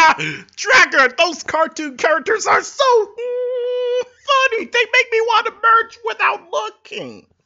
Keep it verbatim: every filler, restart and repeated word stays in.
Tracker, those cartoon characters are so mm, funny. They make me want to merge without looking.